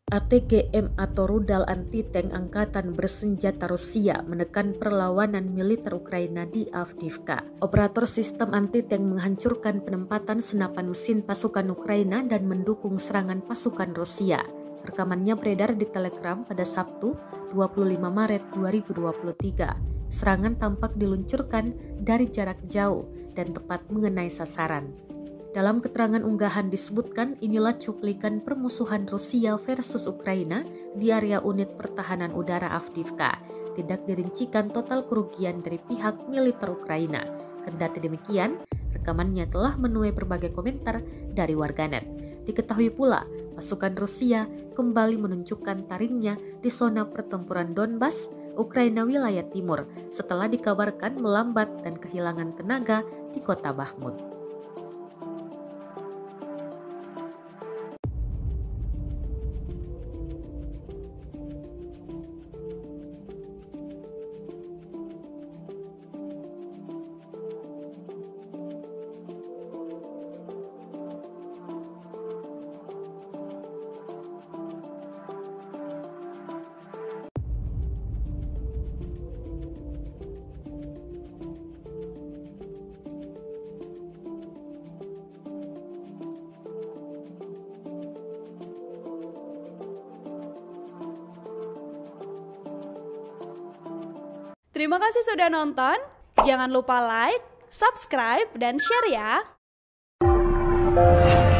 ATGM atau rudal anti-tank angkatan bersenjata Rusia menekan perlawanan militer Ukraina di Avdiivka. Operator sistem anti-tank menghancurkan penempatan senapan mesin pasukan Ukraina dan mendukung serangan pasukan Rusia. Rekamannya beredar di Telegram pada Sabtu, 25 Maret 2023. Serangan tampak diluncurkan dari jarak jauh dan tepat mengenai sasaran. Dalam keterangan unggahan disebutkan inilah cuplikan permusuhan Rusia versus Ukraina di area unit pertahanan udara Avdiivka. Tidak dirincikan total kerugian dari pihak militer Ukraina. Kendati demikian, rekamannya telah menuai berbagai komentar dari warganet. Diketahui pula, pasukan Rusia kembali menunjukkan taringnya di zona pertempuran Donbas, Ukraina wilayah timur, setelah dikabarkan melambat dan kehilangan tenaga di kota Bakhmut. Terima kasih sudah nonton. Jangan lupa like, subscribe, dan share ya.